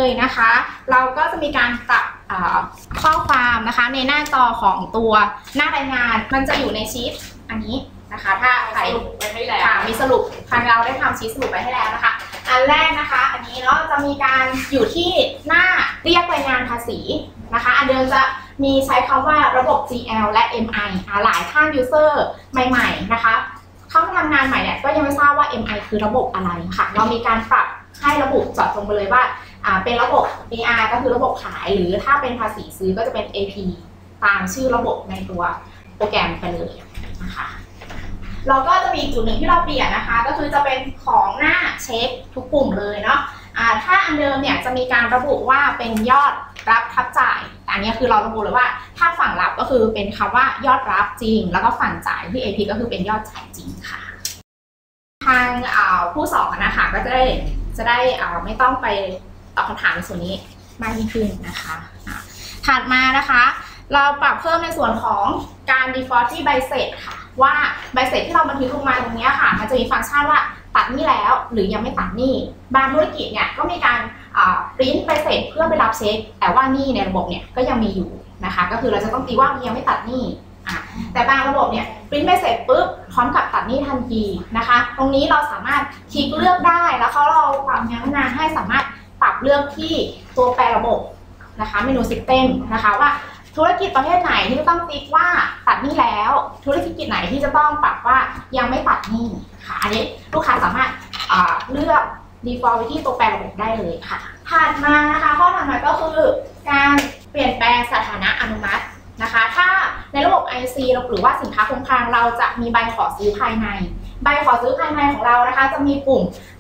เลยนะคะเราก็จะมีการปรับข้อความนะคะในหน้าจอของตัวหน้ารายงานมันจะอยู่ในชีทอันนี้นะคะถ้าใครมีสรุปทางเราได้ทำชีทสรุปไปให้แล้วนะคะอันแรกนะคะอันนี้เนาะจะมีการอยู่ที่หน้าเรียกรายงานภาษีนะคะอันเดิมจะมีใช้คำว่าระบบ GL และ MI หลายท่าน user ใหม่ๆนะคะเข้ามาทำงานใหม่เนี่ยก็ยังไม่ทราบว่า MI คือระบบอะไรค่ะเรามีการปรับให้ระบุเจาะจงไปเลยว่าเป็นระบบ AR ก็คือระบบขายหรือถ้าเป็นภาษีซื้อก็จะเป็น AP ตามชื่อระบบในตัวโปรแกรมไปเลยนะคะเราก็จะมีจุดหนึ่งที่เราเปลี่ยนนะคะก็คือจะเป็นของหน้าเช็คทุกกลุ่มเลยเนาะถ้าอันเดิมเนี่ยจะมีการระบุว่าเป็นยอดรับทับจ่ายแต่อันนี้คือเราระบุเลยว่าถ้าฝั่งรับก็คือเป็นคำว่ายอดรับจริงแล้วก็ฝั่งจ่ายที่ AP ก็คือเป็นยอดจ่ายจริงค่ะทางผู้สอนนะคะก็จะได้ไม่ต้องไปตอบคำถามในส่วนนี้มากยิ่งขึ้นนะคะถัดมานะคะเราปรับเพิ่มในส่วนของการ default ที่ใบเสร็จค่ะว่าใบเสร็จที่เราบันทึกลงมาตรงนี้ค่ะมันจะมีฟังก์ชันว่าตัดหนี้แล้วหรือยังไม่ตัดหนี้บางธุรกิจเนี่ยก็มีการปริ้นใบเสร็จเพื่อไปรับเช็คแต่ว่าหนี้ในระบบเนี่ยก็ยังมีอยู่นะคะก็คือเราจะต้องตีว่ายังไม่ตัดหนี้แต่บางระบบเนี่ยปริ้นใบเสร็จปุ๊บพร้อมกับตัดหนี้ทันทีนะคะตรงนี้เราสามารถคลิกเลือกได้แล้วเราปรับงานพัฒนาให้สามารถปรับเลือกที่ตัวแปรระบบนะคะเมนู System นะคะว่าธุรกิจประเภทไหนที่จะต้องติ๊กว่าตัดหนี้แล้วธุรกิจไหนที่จะต้องปรับว่ายังไม่ตัดหนี้ค่ะอันนี้ลูกค้าสามารถเลือก default ไว้ที่ตัวแปรระบบได้เลยค่ะถัดมานะคะข้อถัดมาก็คือการเปลี่ยนแปลงสถานะอนุมัตินะคะถ้าในระบบ IC หรือว่าสินค้าคงคลังเราจะมีใบขอซื้อภายในใบขอซื้อภายในของเรานะคะจะมีปุ่ม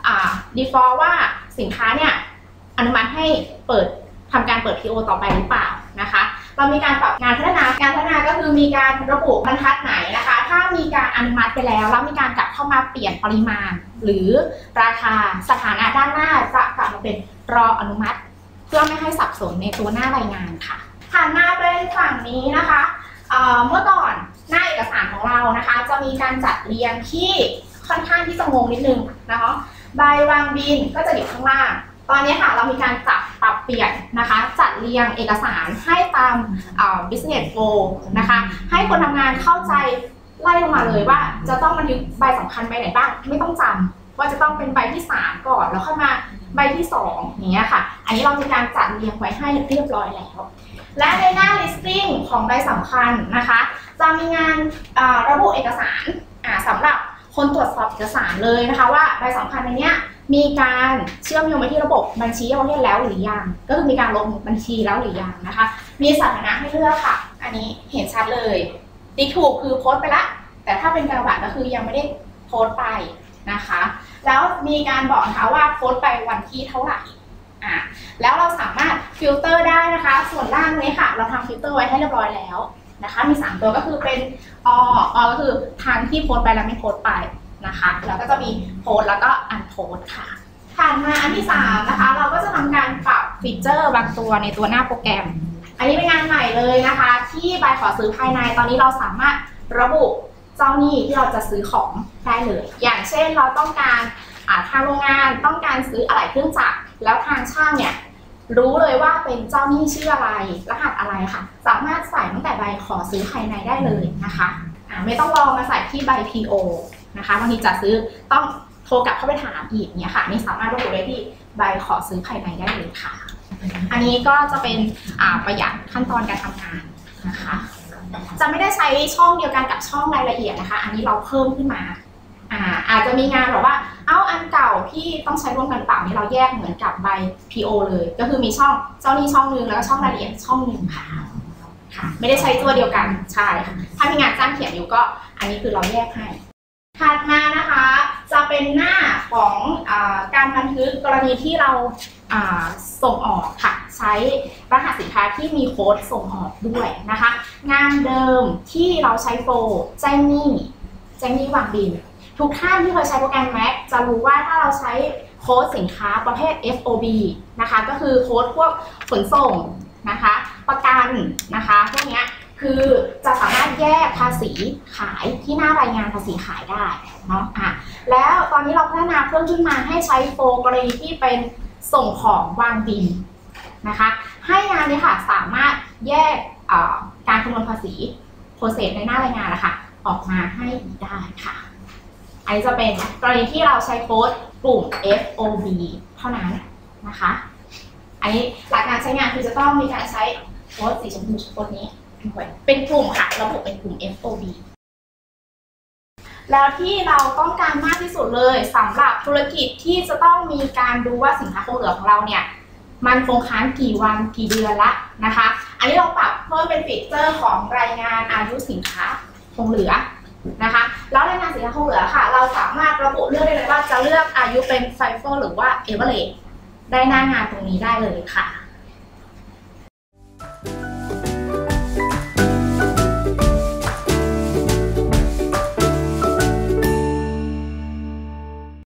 default ว่าสินค้าเนี่ยอนุมัติให้ทำการเปิด PO ต่อไปหรือเปล่านะคะเรามีการปรับงานพัฒนาก็คือมีการระบุบรรทัดไหนนะคะถ้ามีการอนุมัติไปแล้วมีการกลับเข้ามาเปลี่ยนปริมาณหรือราคาสถานะด้านหน้าจะกลับมาเป็นรออนุมัติเพื่อไม่ให้สับสนในตัวหน้ารายงานค่ะถัดมาเป็นฝั่งนี้นะคะเมื่อก่อนหน้าเอกสารของเรานะคะจะมีการจัดเรียงที่ค่อนข้างที่จะงงนิดนึงนะคะใบวางบินก็จะอยู่ข้างล่างตอนนี้ค่ะเรามีการปรับเปลี่ยนนะคะจัดเรียงเอกสารให้ตามbusiness flow นะคะให้คนทำงานเข้าใจไล่ลงมาเลยว่าจะต้องบันทึกใบสำคัญใบไหนบ้างไม่ต้องจำว่าจะต้องเป็นใบที่3ก่อนแล้วค่อยมาใบที่2อย่างเงี้ยค่ะอันนี้เรามีการจัดเรียงไว้ให้เรียบร้อยแล้วและในหน้า listing ของใบสำคัญนะคะจะมีงานระบุเอกสารสำหรับคนตรวจสอบเอกสารเลยนะคะว่าใบสำคัญในเนี้ยมีการเชื่อมโยงไปที่ระบบบัญชีประเทศแล้วหรือยังก็คือมีการลงบัญชีแล้วหรือยังนะคะมีสถานะให้เลือกค่ะอันนี้เห็นชัดเลยติ๊กถูกคือโพสต์ไปละแต่ถ้าเป็นกระบะก็คือยังไม่ได้โพสต์ไปนะคะแล้วมีการบอกนะคะว่าโพสต์ไปวันที่เท่าไหร่แล้วเราสามารถฟิลเตอร์ได้นะคะส่วนล่างนี้ค่ะเราทำฟิลเตอร์ไว้ให้เรียบร้อยแล้วนะคะมี3ตัวก็คือเป็นก็คือทางที่โพสต์ไปแล้วไม่โพสต์ไปนะคะแล้วก็จะมีโพสต์แล้วก็อันโพสต์ค่ะถัดมาอันที่3นะคะเราก็จะทำการปรับฟีเจอร์บางตัวในตัวหน้าโปรแกรมอันนี้เป็นงานใหม่เลยนะคะที่ใบขอซื้อภายในตอนนี้เราสามารถระบุเจ้าหนี้ที่เราจะซื้อของได้เลยอย่างเช่นเราต้องการทางโรงงานต้องการซื้ออะไหล่เครื่องจักรแล้วทางช่างเนี่ยรู้เลยว่าเป็นเจ้าหนี้ชื่ออะไรรหัสอะไรค่ะสามารถใส่ตั้งแต่ใบขอซื้อภายในได้เลยนะคะไม่ต้องรอมาใส่ที่ใบ PO นะคะบางทีจะซื้อต้องโทรกลับเข้าไปถามอีกเนี่ยค่ะนี่สามารถระบุได้ที่ใบขอซื้อภายในได้เลยค่ะอันนี้ก็จะเป็นประหยัดขั้นตอนการทำงานนะคะจะไม่ได้ใช้ช่องเดียวกันกับช่องรายละเอียดนะคะอันนี้เราเพิ่มขึ้นมาอาจจะมีงานแบบว่าอันเก่าที่ต้องใช้ร่วมกันเปล่านี่เราแยกเหมือนกับใบ PO เลยก็คือมีช่องเจ้าหนี้ช่องนึงแล้วก็ช่องรายละเอียดช่องนึงค่ะไม่ได้ใช้ตัวเดียวกันใช่ค่ะถ้ามีงานจ้างเขียนอยู่ก็อันนี้คือเราแยกให้ถัดมานะคะจะเป็นหน้าของการบันทึกกรณีที่เราส่งออกค่ะใช้รหัสสินค้าที่มีโค้ดส่งออกด้วยนะคะงานเดิมที่เราใช้โฟล์แจ้งหนี้วางบินทุกท่านที่เคยใช้โปรแกรม Mac จะรู้ว่าถ้าเราใช้โค้ดสินค้าประเภท FOB นะคะก็คือโค้ดพวกขนส่งนะคะประกันนะคะพวกนี้คือจะสามารถแยกภาษีขายที่หน้ารายงานภาษีขายได้เนาะแล้วตอนนี้เราพัฒนาเพิ่มขึ้นมาให้ใช้โฟล์กรณีที่เป็นส่งของวางบินนะคะให้งานนี้ค่ะสามารถแยกการคำนวณภาษีโปรเซสในหน้ารายงานนะคะออกมาให้ได้ค่ะอันนี้จะเป็นกรณีที่เราใช้โค้ดกลุ่ม FOB เท่านั้นนะคะอันนี้หลักการใช้งานคือจะต้องมีการใช้โค้ดสีชมพูโค้ดนี้เป็นกลุ่มค่ะระบุเป็นกลุ่ม FOB แล้วที่เราต้องการมากที่สุดเลยสำหรับธุรกิจที่จะต้องมีการดูว่าสินค้าคงเหลือของเราเนี่ยมันคงค้างกี่วันกี่เดือนละนะคะอันนี้เราปรับเพิ่มเป็นฟีเจอร์ของรายงานอายุสินค้าคงเหลือนะคะแล้วรายงานสินค้าคงเหลือค่ะเราสามารถระบุเลือกได้เลยว่าจะเลือกอายุเป็น FIFO หรือว่า Average ได้หน้างานตรงนี้ได้เลยค่ะ